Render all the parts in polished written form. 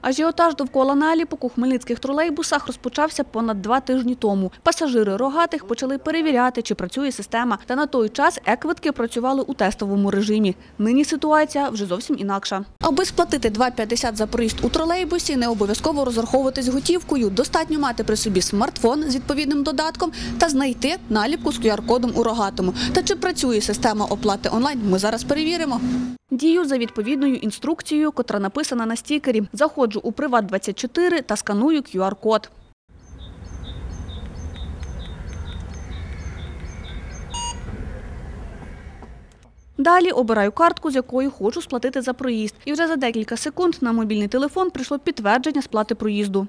Ажіотаж довкола наліпок у хмельницьких тролейбусах розпочався понад 2 тижні тому. Пасажири рогатих почали перевіряти, чи працює система. Та на той час е-квитки працювали у тестовому режимі. Нині ситуація вже зовсім інакша. Аби сплатити 2,50 за проїзд у тролейбусі, не обов'язково розраховуватись готівкою. Достатньо мати при собі смартфон з відповідним додатком та знайти наліпку з QR-кодом у рогатому. Та чи працює система оплати онлайн, ми зараз перевіримо. Дію за відповідною інструкцією, котра написана на стікері. Заходжу у Приват24 та сканую QR-код. Далі обираю картку, з якою хочу сплатити за проїзд. І вже за декілька секунд на мобільний телефон прийшло підтвердження сплати проїзду.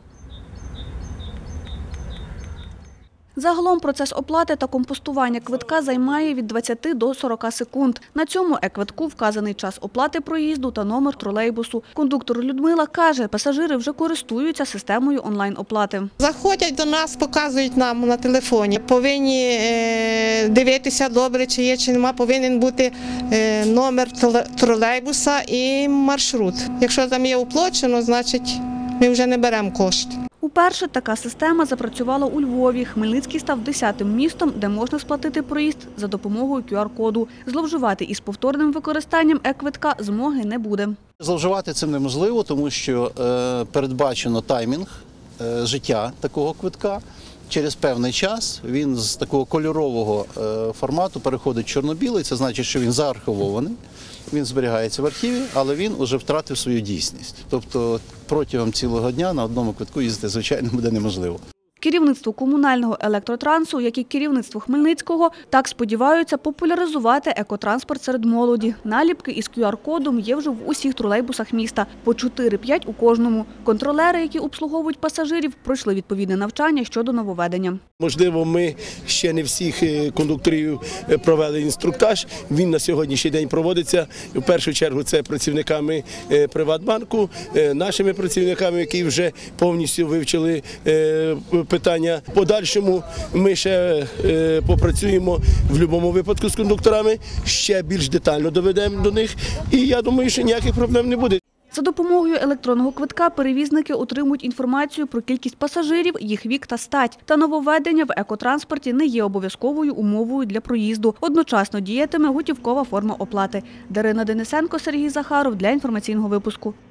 Загалом процес оплати та компостування квитка займає від 20 до 40 секунд. На цьому е-квитку вказаний час оплати проїзду та номер тролейбусу. Кондуктор Людмила каже, пасажири вже користуються системою онлайн-оплати. Заходять до нас, показують нам на телефоні. Повинні дивитися добре, чи є, чи нема. Повинен бути номер тролейбуса і маршрут. Якщо там є оплачено, значить ми вже не беремо кошти. Уперше така система запрацювала у Львові. Хмельницький став 10-тим містом, де можна сплатити проїзд за допомогою QR-коду. Зловживати із повторним використанням е-квитка змоги не буде. Зловживати цим неможливо, тому що передбачено таймінг життя такого квитка. Через певний час він з такого кольорового формату переходить в чорно-білий, це значить, що він заархивований, він зберігається в архіві, але він вже втратив свою дійсність. Тобто протягом цілого дня на одному квитку їздити, звичайно, буде неможливо. Керівництво комунального електротрансу, як і керівництво Хмельницького, так сподіваються популяризувати екотранспорт серед молоді. Наліпки із QR-кодом є вже в усіх тролейбусах міста, по 4-5 у кожному. Контролери, які обслуговують пасажирів, пройшли відповідне навчання щодо нововведення. Можливо, ми ще не всіх кондукторів провели інструктаж. Він на сьогоднішній день проводиться. В першу чергу це працівниками Приватбанку, нашими працівниками, які вже повністю вивчили питання. В подальшому ми ще попрацюємо в будь-якому випадку з кондукторами, ще більш детально доведемо до них, і я думаю, що ніяких проблем не буде. За допомогою електронного квитка перевізники отримують інформацію про кількість пасажирів, їх вік та стать. Та нововведення в екотранспорті не є обов'язковою умовою для проїзду. Одночасно діятиме готівкова форма оплати. Дарина Денисенко, Сергій Захаров для інформаційного випуску.